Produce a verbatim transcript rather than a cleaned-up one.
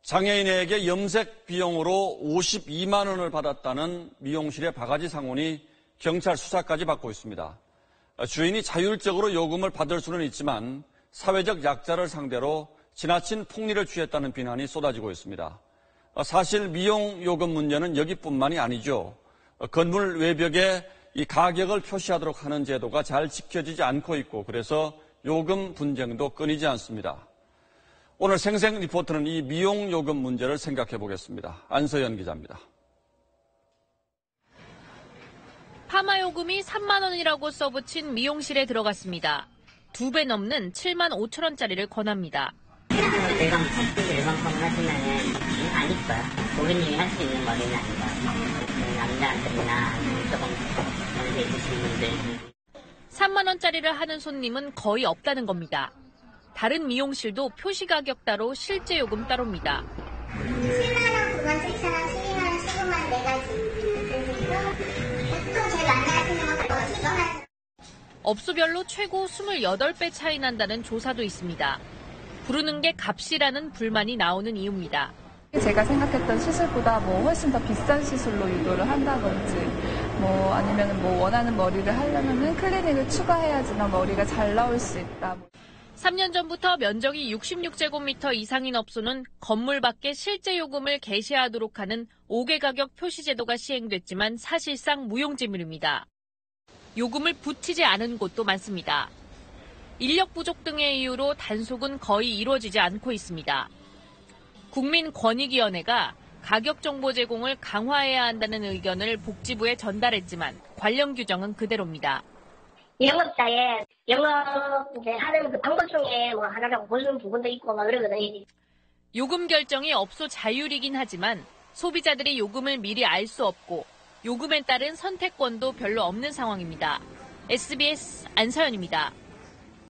장애인에게 염색 비용으로 오십이만 원을 받았다는 미용실의 바가지 상훈이 경찰 수사까지 받고 있습니다. 주인이 자율적으로 요금을 받을 수는 있지만 사회적 약자를 상대로 지나친 폭리를 취했다는 비난이 쏟아지고 있습니다. 사실 미용 요금 문제는 여기뿐만이 아니죠. 건물 외벽에 이 가격을 표시하도록 하는 제도가 잘 지켜지지 않고 있고 그래서 요금 분쟁도 끊이지 않습니다. 오늘 생생 리포트는 이 미용 요금 문제를 생각해 보겠습니다. 안서연 기자입니다. 파마 요금이 삼만 원이라고 써붙인 미용실에 들어갔습니다. 두 배 넘는 칠만 오천 원짜리를 권합니다. 일반 일반 파마 하시면은 안 이뻐요. 고객님이 할 수 있는 머리는 아니다. 남자들이나 조금 연세 있으신 분들. 삼만 원짜리를 하는 손님은 거의 없다는 겁니다. 다른 미용실도 표시 가격 따로 실제 요금 따로입니다. 칠만 원, 구만 칠천 원, 십이만 원, 십오만 원 네 가지. 보통 제일 많이 하시는 건 십오만 원. 업소별로 최고 이십팔 배 차이 난다는 조사도 있습니다. 부르는 게 값이라는 불만이 나오는 이유입니다. 제가 생각했던 시술보다 뭐 훨씬 더 비싼 시술로 유도를 한다든지 뭐 아니면 뭐 원하는 머리를 하려면은 클리닉을 추가해야지만 머리가 잘 나올 수 있다. 삼 년 전부터 면적이 육십육 제곱미터 이상인 업소는 건물 밖에 실제 요금을 게시하도록 하는 오 개 가격 표시 제도가 시행됐지만 사실상 무용지물입니다. 요금을 붙이지 않은 곳도 많습니다. 인력 부족 등의 이유로 단속은 거의 이루어지지 않고 있습니다. 국민권익위원회가 가격 정보 제공을 강화해야 한다는 의견을 복지부에 전달했지만 관련 규정은 그대로입니다. 영업자의 영업 이제 하는 그 방법 중에 뭐 하나라고 보는 부분도 있고 막 그러거든요. 요금 결정이 업소 자율이긴 하지만 소비자들이 요금을 미리 알 수 없고 요금에 따른 선택권도 별로 없는 상황입니다. 에스비에스 안서연입니다.